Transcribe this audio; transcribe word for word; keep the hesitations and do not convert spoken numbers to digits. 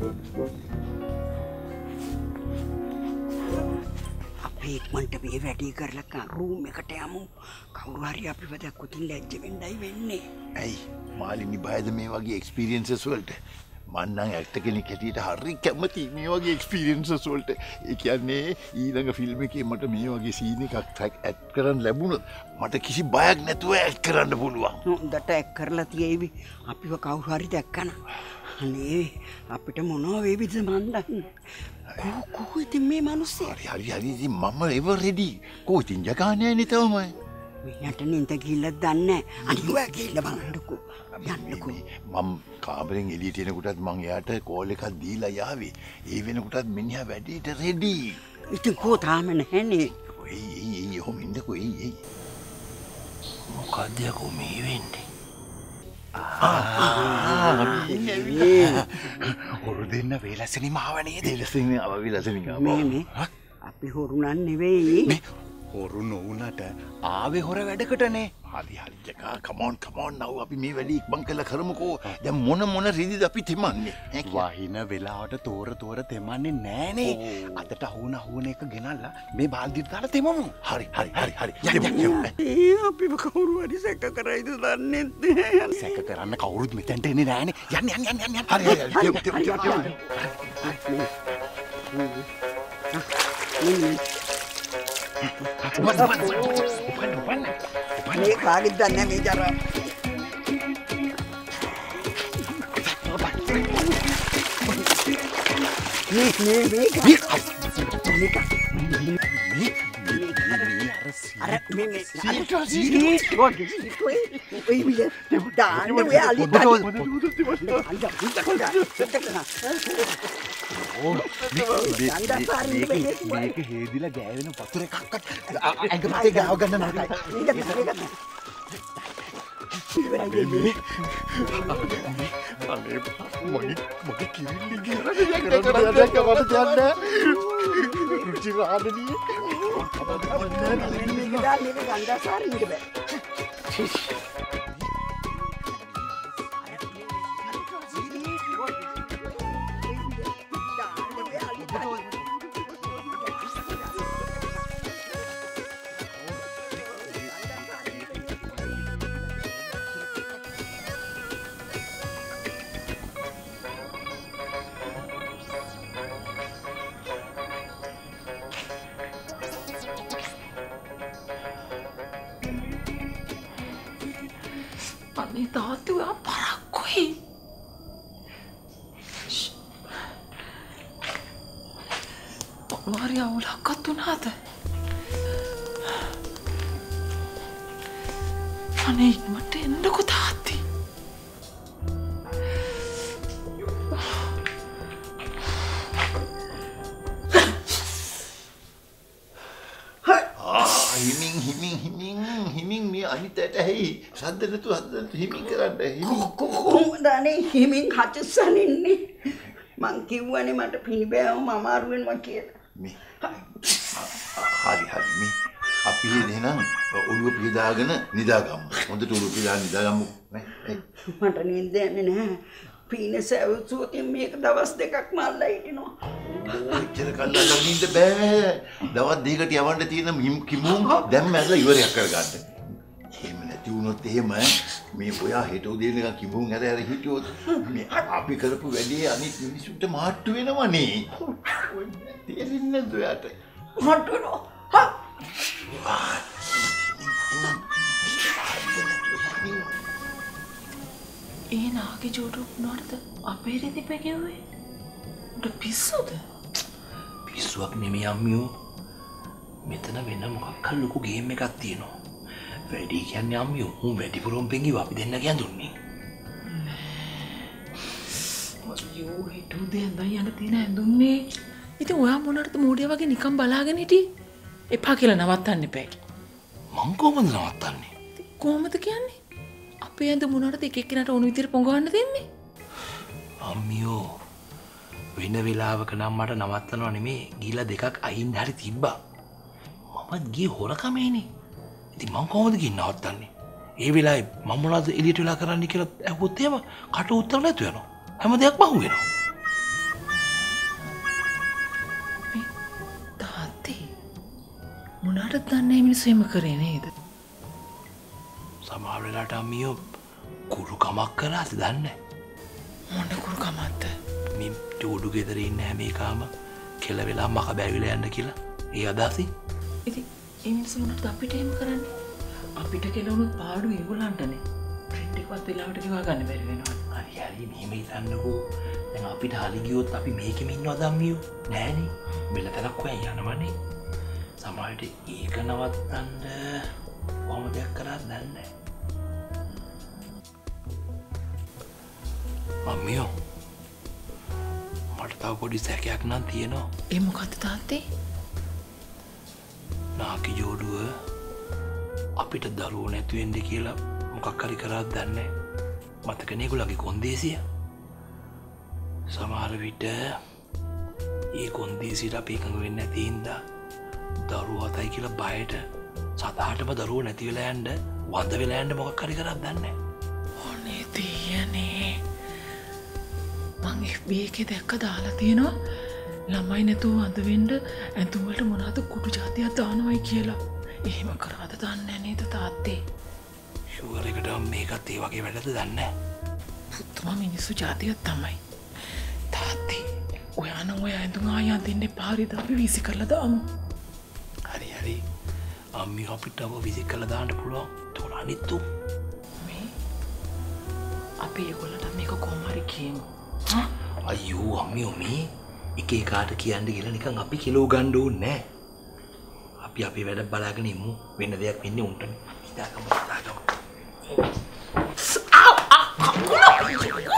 අපි ඉක්මනට මේ වැඩේ කරලා රූම් එකට යමු. කවුරු හරි අපිව දැක්කොත් ලැජ්ජ වෙන්නයි වෙන්නේ. ඇයි මාලිනී බයද මේ වගේ එක්ස්පීරියන්සස් වලට? මම නම් ඇක්ටර් කෙනෙක් හැටියට හරි කැමති මේ වගේ එක්ස්පීරියන්සස් වලට. ඒ කියන්නේ ඊළඟ ෆිල්ම් එකේ මට මේ වගේ සීන් එකක් ඇක්ට් කරන්න ලැබුණොත් මට කිසි බයක් නැතුව ඇක්ට් කරන්න පුළුවන්. හොඳට ඇක්ට් කරලා තියෙවි. අපිව කවුරු හරි දැක්කන. අනේ අපිට මොනවා වේවිද මන් දන්නේ. කොහොමද මේ මිනිස්සේ? හරි හරි හරි ඉතින් මම එවර් රෙඩි. කොහොතින් ජගානේ නේ තමයි. මෙන්නට නින්ද ගිහිල්ලා දන්නේ. අනිවා ගිහිල්ලා බලන්නකෝ. යන්නකෝ. මම කාමරෙන් එළියට එනකොටත් මං එයාට කෝල් එකක් දීලා යාවි. ඒ වෙනකොටත් මිනිහා වැඩේට රෙඩි. ඉතින් කෝ තාම නැහනේ. ඔයි එයි එයි ඔහොම ඉන්නකෝ එයි එයි. මොකද යකෝ මේ වෙන්නේ? හොරු දෙන්න වේලසෙනිම ආව නේද? වේලසෙනිම ආව වේලසෙනිම ආව. මේ මේ අපි හොරු නන් නෙවෙයි. මේ හොරු නොවුනට ආවේ හොර වැඩකටනේ. හරි හරි ජකා come on come on now අපි මේ වැඩි ඉක්මන් කරලා කරමුකෝ. දැන් මොන මොන රිදිද අපි තෙමන්නේ? වහින වෙලාවට තෝර තෝර තෙමන්නේ නෑනේ. අතට අහුන අහුන එක ගෙනල්ලා මේ බාල්දියට දාලා තෙමමු. හරි හරි හරි හරි. ඒ අපිව කවුරු හරි සැක කරයිද දන්නේ නැහැ. සැක කරන්න කවුරුත් මෙතෙන්ට එන්නේ නෑනේ. යන්න යන්න යන්න යන්න. හරි හරි හරි. මේ කාගෙද දන්නේ මේ ජර. මේ මේ මේ අර මේ මේ සීටෝ සීටෝ ඔය විල දාන්න ඔය අලි මේක හේදිලා ගෑවෙන වතුර එකක්වත් ඇඟ පිටේ ගාව ගන්න නරකයි. අනේ මගේ මගේ කිරිල්ලි ගිරන යන්න කවද යන්න රුචි රාදනී මේක දාන්නේ ගංගා සාරි ඉන්න බෑ. අනේ තාත්තා ඔයා පරක්කුයි. මොනවාරි අවුලක්වත් උනාද? අනේ මට එන්නකෝ තාත්ති. හිමින් හිමින් හිමින් හිමින් මේ අනිතට ඇයි සද්ද නැතු හද්ද නැතු හිමින් කරන්න හිමින් කොහොමද අනේ හිමින් හචස්සන් ඉන්නේ? මං කිව්වනේ මට පිළිබෑවම අමාරු වෙනවා කියලා. මේ හරි හරි මේ අපි එහෙනම් ඔළුව පිහදාගෙන නිදාගමු. හොඳට ඔළුව පිහදාගෙන නිදාගමු නේ. මට නිින්ද යන්නේ නැහැ. පීනස අවුසුවතින් මේක දවස් දෙකක් මල්ලා හිටිනවා. ඔච්චර කල්ලා නින්ද බෑ. දවස් දෙකකට යවන්න තියෙන කිමුම් දැන් මැදලා ඉවරයක් කරගන්න. එහෙම නැති වුණොත් එහෙම මේ ඔයා හෙට උදේ නිකන් කිමුම් හැර හැර හිටියොත් මේ අපි කරපු වැඩේ අනිත් මිනිස්සුන්ට මාට්ටු වෙනවනේ. තේරෙන්නේ නැද්ද ඔයාට? මාට්ටු වෙනවා. හා. ඒ නාගේ ජෝඩු මොනවද අපේ රෙදි පැගෙව්වේ? උඩ පිස්සුද? පිස්සුවක් නෙමෙයි අම්මියෝ. මෙතන වෙන මොකක් හරි ලොකු ගේම් එකක් තියෙනවා. වැඩි කියන්නේ අම්මියෝ උන් වැඩිපුරම පෙඟිව අපි දෙන්න කියඳුන්නේ. අයියෝ හිටු දෙන්න යන්න තියෙන ඇඳුම්නේ. ඉතින් ඔයා මොනටද මෝඩියා වගේ නිකන් බලාගෙන හිටියේ? එපා කියලා නවත්තන්න එපා. මං කොහොමද නවත්තන්නේ? කොහොමද කියන්නේ? අපේ ඇඳ මොනටද එක එක්කෙනාට ඕන විදිහට පොඟවන්න දෙන්නේ? අම්මියෝ වෙන වෙලාවක නම් මට නවත්තනවා නෙමේ ගිහිලා දෙකක් අයින් හරි තිබ්බා. මමත් ගියේ හොරකමේනේ. ඉතින් මං කොහොමද ගිහින් නවත්තන්නේ? ඒ වෙලාවේ මම මොනවද එළියට වෙලා කරන්න කියලා ඇහුවොත් එහෙම කට උත්තර නැතු වෙනවා. හැම දෙයක්ම අහු වෙනවා. දන්නේ මිනිස්සු එහෙම කරේ නේද? සමහර වෙලාවට අම්මියෝ කුරු කමක් කළාද දන්නේ මොන කුරු කමක්ද? මේ ජෝඩු ගෙදර ඉන්න හැම එකම කෙල වෙලා මක බැවිලා යන්න කියලා. ඒ අදහසින්. ඉතින් ඒ මිනිස්සු මොනවද අපිට එහෙම කරන්නේ? අපිට කෙලවුනොත් පාඩු ඒගොල්ලන්ටනේ. ට්‍රෙන්ඩ් එකවත් වෙලාවට ගෙවා ගන්න බැරි වෙනවා. හරි හරි මෙහෙම හිතන්නකෝ. දැන් අපිට හරි ගියොත් අපි මේකෙම ඉන්නවද අම්මියෝ? නෑනේ. බෙල්ල තලක් හොයන් යනවනේ. සමහරට ඒක නවත්තන්න කොහොම දෙයක් කරාද දන්නේ නැහැ. අම්මියෝ මට තව පොඩි සැකයක් නම් තියෙනවා. ඒ මොකද්ද තාත්තේ? නාකි ජෝඩුව අපිට දරුවෝ නැති වෙන්න කියලා මොකක් හරි කරාද දන්නේ නැහැ. මතකනේ ඒගොල්ලන්ගේ කොන්දේසිය. සමහර විට ඒ කොන්දේසියට අපි එකඟ වෙන්නේ නැති හින්දා දරුවෝ හතයි කියලා බයට සතහටම දරුවෝ නැති වෙලා යන්න වඳ වෙලා යන්න මොකක් හරි කරාද දන්නේ නැහැ. ඔනේ තියනේ මං එෆ් බී එකේ දැක්ක දාලා තියෙනවා ළමයි නැතුව වඳ වෙන්න ඇඳුම් වලට මොනවාද කුඩු జాතියක් දානවයි කියලා. එහෙම කරාද දන්නේ නේද තාත්තේ? ෂුවර් එකට මේකත් ඒ වගේ වැඩද දන්නේ නැහැ. පුතුම මිනිස්සු జాතියක් තමයි. තාත්තේ ඔයා නම් ඔය ඇඳුම් ආයෙ අඳින්න එපා. හරිද? අපි වීසි කරලා දාමු. හරි හරි අම්මි අපිට අප විසි කරලා දාන්න පුළුවන්. ඒතකොට අනිත්තු මේ අපි ඒගොල්ලන්ට මේක කොහොම හරි කියමු. අයියෝ අම්මියෝ මේ එක එකාට කියන්න කියලා නිකන් අපි කිලෝ ගන්න ඕනේ නැහැ. අපි අපේ වැඩ බලාගෙන ඉමු. වෙන දෙයක් වෙන්නේ උන්ටනේ. හිතාගමු හිතාගමු. ආ ආ